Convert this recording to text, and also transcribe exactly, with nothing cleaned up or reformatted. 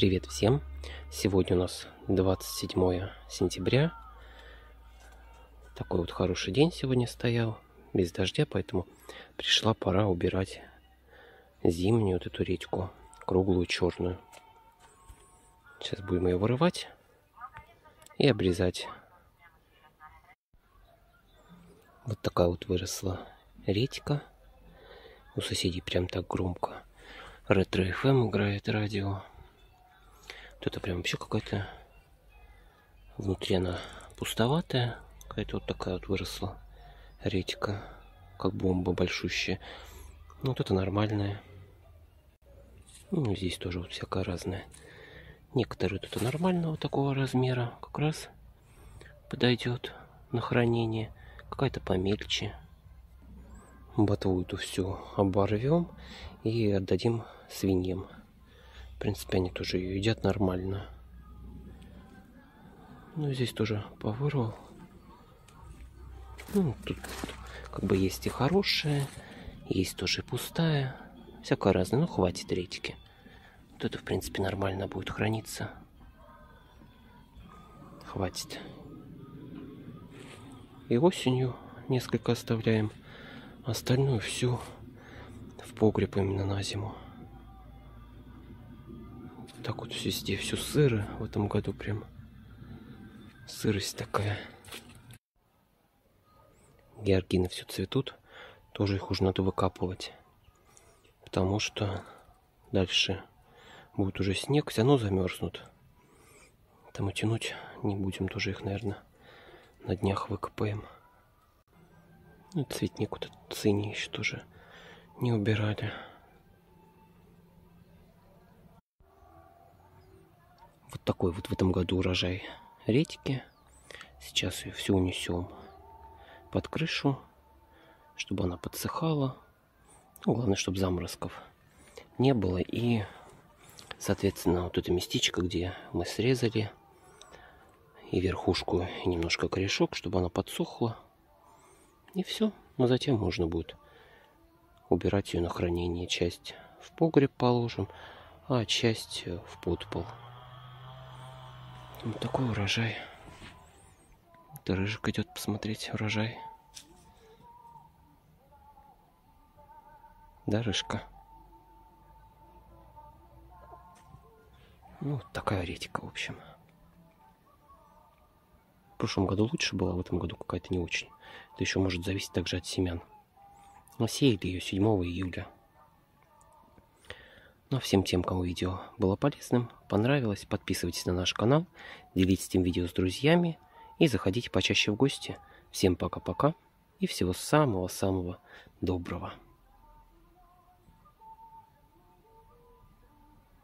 Привет всем! Сегодня у нас двадцать седьмое сентября. Такой вот хороший день сегодня стоял, без дождя, поэтому пришла пора убирать зимнюю вот эту редьку, круглую черную. Сейчас будем ее вырывать и обрезать. Вот такая вот выросла редька. У соседей прям так громко Ретро эф эм играет радио. Вот это прям вообще какая-то внутри она пустоватая. Какая-то вот такая вот выросла редька, как бомба большущая. Ну, вот это нормальная. Ну, здесь тоже вот всякое разное. Некоторые вот это нормального такого размера как раз подойдет на хранение. Какая-то помельче. Ботву эту всю оборвем и отдадим свиньям. В принципе, они тоже ее едят нормально. Ну, здесь тоже повырвал. Ну, тут как бы есть и хорошая, есть тоже и пустая. Всякое разное. Ну, хватит редьки. Вот это, в принципе, нормально будет храниться. Хватит. И осенью несколько оставляем. Остальную всю в погреб именно на зиму. Так вот везде все сыро в этом году прям. Сырость такая. Георгины все цветут. Тоже их уже надо выкапывать. Потому что дальше будет уже снег. Все равно замерзнут. Там и тянуть не будем. Тоже их, наверное, на днях выкопаем. Ну, цветник вот этот синий еще тоже не убирали. Вот такой вот в этом году урожай редьки. Сейчас ее всю унесем под крышу, чтобы она подсыхала. Ну, главное, чтобы заморозков не было. И, соответственно, вот это местечко, где мы срезали и верхушку, и немножко корешок, чтобы она подсохла. И все. Но затем можно будет убирать ее на хранение. Часть в погреб положим, а часть в подпол. Вот такой урожай. Это рыжик идет посмотреть урожай. Да, рыжка? Ну, вот такая редька, в общем. В прошлом году лучше была, в этом году какая-то не очень. Это еще может зависеть также от семян. Но сеяли ее седьмого июля. Ну а всем тем, кому видео было полезным, понравилось, подписывайтесь на наш канал, делитесь этим видео с друзьями и заходите почаще в гости. Всем пока-пока и всего самого-самого доброго.